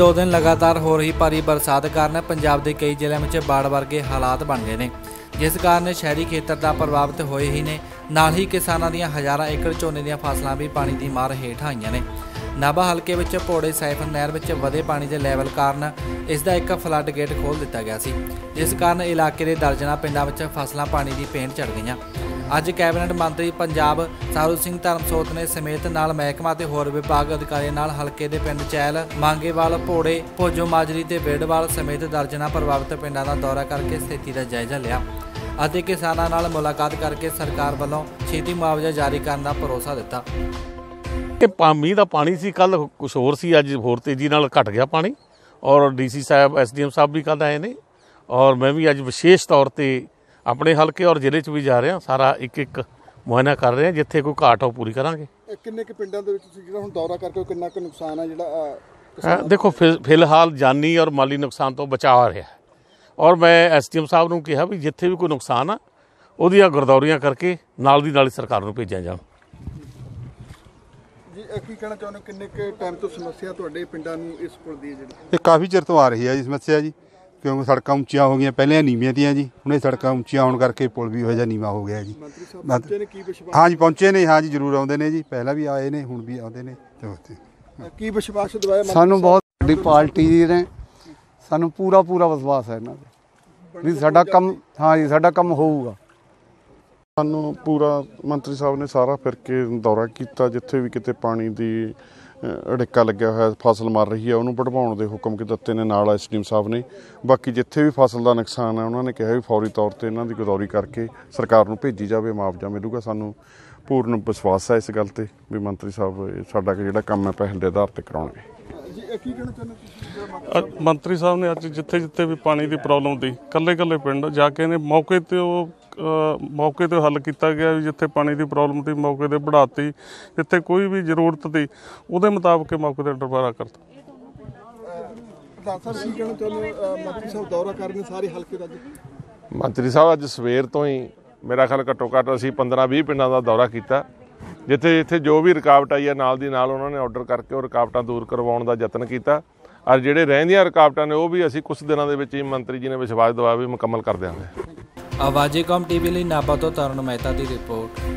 2 दिन लगातार हो रही भारी बरसात कारण पंजाब के कई जिलों में बाढ़ वर्गे हालात बन गए हैं, जिस कारण शहरी खेतर दा प्रभावित होए ही ने। नाल ही किसानां दीयां हज़ारां एकड़ झोने दीयां फसलां भी पानी की मार हेठ आईयां ने। नाभा हल्के विच भोड़े साइफन नहर विच वधे पानी के लैवल कारण इसका एक फ्लड गेट खोल दिता गया सी, जिस कारण इलाके के दर्जनां पिंडां विच फसलां पानी की भेंट चढ़ गईयां। अज कैबिनेट मंत्री पंजाब सारू सिंह धर्मसोत ने समेत नाल महकमा ते होर विभाग अधिकारियों नाल हल्के दे पिंड चैल, मांगेवाल, भोड़े, भोजो माजरी ते वेड़वाल समेत दर्जनां प्रभावित पिंडां दा दौरा करके स्थिति का जायजा लिया ਅਤੇ किसानां नाल मुलाकात करके सरकार वालों छेती मुआवजा जारी करने का भरोसा दिता। ਮੀਂਹ ਦਾ ਪਾਣੀ ਸੀ ਕੱਲ ਕੁਛ ਹੋਰ ਸੀ, ਅੱਜ ਹੋਰ ਤੇਜ਼ੀ ਨਾਲ ਘਟ ਗਿਆ ਪਾਣੀ। ਔਰ ਡੀਸੀ ਸਾਹਿਬ ਐਸਡੀਐਮ ਸਾਹਿਬ ਵੀ ਕੱਲ ਆਏ ਨੇ ਔਰ ਮੈਂ ਵੀ ਅੱਜ ਵਿਸ਼ੇਸ਼ ਤੌਰ ਤੇ ਆਪਣੇ ਹਲਕੇ ਔਰ ਜ਼ਿਲ੍ਹੇ 'ਚ ਵੀ ਜਾ ਰਿਹਾ। ਸਾਰਾ ਇੱਕ ਮੁਆਇਨਾ ਕਰ ਰਹੇ ਹਾਂ, ਜਿੱਥੇ ਕੋਈ ਘਾਟ ਹੋ ਪੂਰੀ ਕਰਾਂਗੇ। ਕਿੰਨੇ ਕੁ ਪਿੰਡਾਂ ਦੇ ਵਿੱਚ ਤੁਸੀਂ ਜਿਹੜਾ ਹੁਣ ਦੌਰਾ ਕਰਕੇ ਕਿੰਨਾ ਕੁ ਨੁਕਸਾਨ ਆ ਜਿਹੜਾ ਦੇਖੋ ਫਿਲਹਾਲ ਜਾਨੀ ਔਰ ਮਾਲੀ ਨੁਕਸਾਨ ਤੋਂ ਬਚਾਅ ਰਿਹਾ ਔਰ ਮੈਂ ਐਸਡੀਐਮ ਸਾਹਿਬ ਨੂੰ ਕਿਹਾ ਵੀ ਜਿੱਥੇ ਵੀ ਕੋਈ ਨੁਕਸਾਨ ਆ ਉਹਦੀਆਂ ਗਰਦੌਰੀਆਂ ਕਰਕੇ ਨਾਲ ਦੀ ਨਾਲ ਸਰਕਾਰ ਨੂੰ ਭੇਜਿਆ ਜਾਣ। ਜੀ ਕੀ ਕਹਿਣਾ ਚਾਹੁੰਦੇ ਹੋ, ਕਿੰਨੇ ਕੁ ਟਾਈਮ ਤੋਂ ਸਮੱਸਿਆ ਤੁਹਾਡੇ ਪਿੰਡਾਂ ਨੂੰ ਇਸ ਪੁਲ ਦੀ ਜਿਹੜੀ? ਇਹ ਕਾਫੀ ਚਿਰ ਤੋਂ ਆ ਰਹੀ ਹੈ ਜੀ ਸਮੱਸਿਆ ਜੀ, ਕਿਉਂਕਿ ਸੜਕਾਂ ਉੱਚੀਆਂ ਹੋ ਗਈਆਂ, ਪਹਿਲਾਂ ਨੀਵੀਆਂ ਤੀਆਂ ਜੀ, ਹੁਣ ਇਹ ਸੜਕਾਂ ਉੱਚੀਆਂ ਹੋਣ ਕਰਕੇ ਪੁਲ ਵੀ ਇਹੋ ਜਿਹਾ ਨੀਵਾਂ ਹੋ ਗਿਆ ਜੀ। ਮੰਤਰੀ ਸਾਹਿਬ ਪਹੁੰਚੇ ਨੇ, ਕੀ ਵਿਸ਼ਵਾਸ? ਹਾਂ ਜੀ ਪਹੁੰਚੇ ਨੇ, ਹਾਂ ਜੀ ਜ਼ਰੂਰ ਆਉਂਦੇ ਨੇ ਜੀ, ਪਹਿਲਾਂ ਵੀ ਆਏ ਨੇ, ਹੁਣ ਵੀ ਆਉਂਦੇ ਨੇ। ਕੀ ਵਿਸ਼ਵਾਸ ਦਵਾਇਆ? ਸਾਨੂੰ ਬਹੁਤ ਵੱਡੀ ਪਾਰਟੀ ਨੇ, ਸਾਨੂੰ ਪੂਰਾ ਵਿਸ਼ਵਾਸ ਹੈ ਇਹਨਾਂ ਤੇ ਵੀ ਸਾਡਾ ਕੰਮ, ਹਾਂ ਜੀ ਸਾਡਾ ਕੰਮ ਹੋਊਗਾ। ਸਾਨੂੰ ਪੂਰਾ ਮੰਤਰੀ ਸਾਹਿਬ ਨੇ ਸਾਰਾ ਫਿਰ ਕੇ ਦੌਰਾ ਕੀਤਾ, ਜਿੱਥੇ ਵੀ ਕਿਤੇ ਪਾਣੀ ਦੀ ਅੜਿੱਕਾ ਲੱਗਿਆ ਹੋਇਆ, ਫਸਲ ਮਰ ਰਹੀ ਹੈ, ਉਹਨੂੰ ਵਢਵਾਉਣ ਦੇ ਹੁਕਮ ਦਿੱਤੇ ਨੇ ਨਾਲ ਐਸਡੀਐਮ ਸਾਹਿਬ ਨੇ। ਬਾਕੀ ਜਿੱਥੇ ਵੀ ਫਸਲ ਦਾ ਨੁਕਸਾਨ ਹੈ ਉਹਨਾਂ ਨੇ ਕਿਹਾ ਵੀ ਫੌਰੀ ਤੌਰ ਤੇ ਇਹਨਾਂ ਦੀ ਗਰਦੌਰੀ ਕਰਕੇ ਸਰਕਾਰ ਨੂੰ ਭੇਜੀ ਜਾਵੇ, ਮੁਆਵਜ਼ਾ ਮਿਲੂਗਾ। ਸਾਨੂੰ ਪੂਰਨ ਵਿਸ਼ਵਾਸ ਹੈ ਇਸ ਗੱਲ ਤੇ ਵੀ ਮੰਤਰੀ ਸਾਹਿਬ ਸਾਡਾ ਜਿਹੜਾ ਕੰਮ ਹੈ ਪਹਿਲ ਦੇ ਆਧਾਰ ਤੇ ਕਰਾਉਣਗੇ। ਮੰਤਰੀ ਸਾਹਿਬ ਨੇ ਅੱਜ ਜਿੱਥੇ ਵੀ ਪਾਣੀ ਦੀ ਪ੍ਰੋਬਲਮ ਦੀ ਕੱਲੇ ਪਿੰਡ ਜਾ ਕੇ ਨੇ ਮੌਕੇ ਤੇ ਹੱਲ ਕੀਤਾ ਗਿਆ। ਵੀ ਜਿੱਥੇ ਪਾਣੀ ਦੀ ਪ੍ਰੋਬਲਮ ਦੀ ਮੌਕੇ ਤੇ बढ़ाती, ਜਿੱਥੇ ਕੋਈ ਵੀ ਜ਼ਰੂਰਤ ਦੀ ਉਹਦੇ ਮੁਤਾਬਕ ਮੌਕੇ ਤੇ ਡਰਬਾਰਾ ਕਰਤਾ। ਪ੍ਰਧਾਨ ਸਾਹਿਬ ਕੀ ਕਹਿਣਾ ਚਾਹੁੰਦੇ ਹੋ, ਮੰਤਰੀ ਸਾਹਿਬ ਦੌਰਾ ਕਰ ਰਹੇ ਨੇ ਸਾਰੇ ਹਲਕੇ ਦਾ? ਮੰਤਰੀ ਸਾਹਿਬ ਅੱਜ ਸਵੇਰ ਤੋਂ ਹੀ ਮੇਰਾ ਖਿਆਲ ਘੱਟੋ ਘੱਟ ਅਸੀਂ 15-20 ਪਿੰਡਾਂ ਦਾ ਦੌਰਾ ਕੀਤਾ, ਜਿੱਥੇ ਜੋ ਵੀ ਰੁਕਾਵਟ ਆਈ ਹੈ ਨਾਲ ਦੀ ਨਾਲ ਉਹਨਾਂ ਨੇ ਆਰਡਰ ਕਰਕੇ ਉਹ ਰੁਕਾਵਟਾਂ ਦੂਰ ਕਰਵਾਉਣ ਦਾ ਯਤਨ ਕੀਤਾ। ਔਰ ਜਿਹੜੇ ਰਹਿੰਦੀਆਂ ਰੁਕਾਵਟਾਂ ਨੇ ਉਹ ਵੀ ਅਸੀਂ ਕੁਝ ਦਿਨਾਂ ਦੇ ਵਿੱਚ ਹੀ ਮੰਤਰੀ ਜੀ ਨੇ ਵਿਸ਼ਵਾਸ ਦਿਵਾਇਆ ਵੀ ਮੁਕੰਮਲ ਕਰ ਦਿਆਂਗੇ। ਆਵਾਜ਼ੇ ਕੌਮ ਟੀਵੀ ਲਈ ਨਾਭਾ ਤੋਂ ਤਰੁਣ ਮਹਿਤਾ ਦੀ ਰਿਪੋਰਟ।